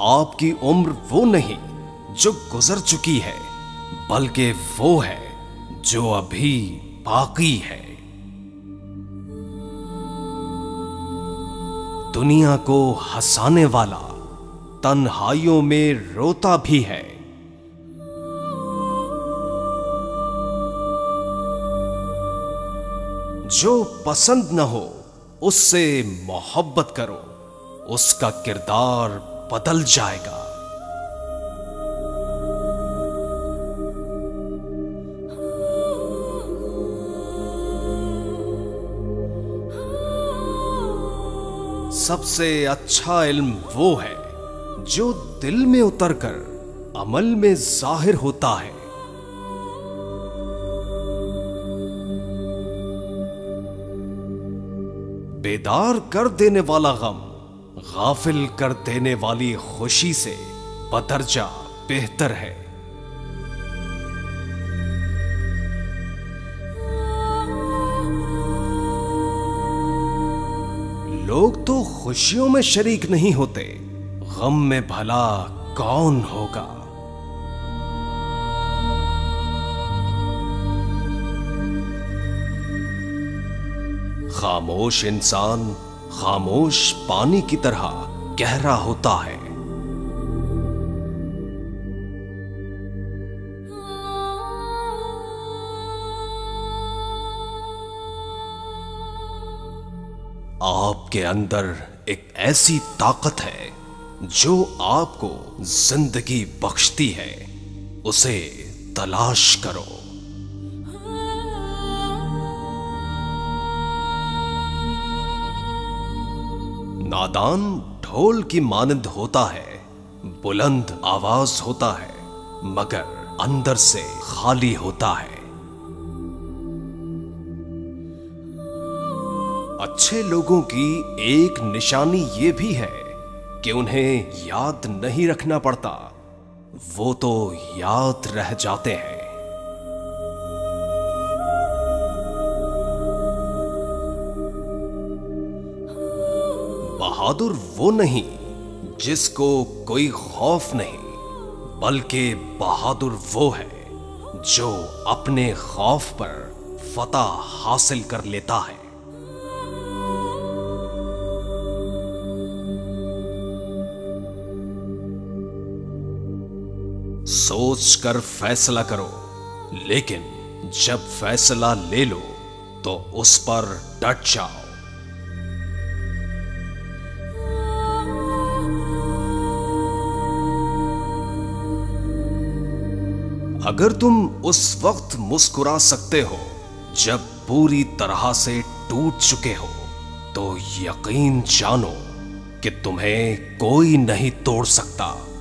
आपकी उम्र वो नहीं जो गुजर चुकी है, बल्कि वो है जो अभी बाकी है। दुनिया को हंसाने वाला तन्हाइयों में रोता भी है। जो पसंद न हो उससे मोहब्बत करो, उसका किरदार बदल जाएगा। सबसे अच्छा इल्म वो है जो दिल में उतरकर अमल में जाहिर होता है। बेदार कर देने वाला गम गाफिल कर देने वाली खुशी से बदरजा बेहतर है। लोग तो खुशियों में शरीक नहीं होते, गम में भला कौन होगा। खामोश इंसान खामोश पानी की तरह गहरा होता है। आपके अंदर एक ऐसी ताकत है जो आपको जिंदगी बख्शती है, उसे तलाश करो। नादान ढोल की मानंद होता है, बुलंद आवाज होता है, मगर अंदर से खाली होता है। अच्छे लोगों की एक निशानी ये भी है कि उन्हें याद नहीं रखना पड़ता, वो तो याद रह जाते हैं। बहादुर वो नहीं जिसको कोई खौफ नहीं, बल्कि बहादुर वो है जो अपने खौफ पर फतह हासिल कर लेता है। सोच कर फैसला करो, लेकिन जब फैसला ले लो तो उस पर डट जाओ। अगर तुम उस वक्त मुस्कुरा सकते हो जब पूरी तरह से टूट चुके हो, तो यकीन जानो कि तुम्हें कोई नहीं तोड़ सकता।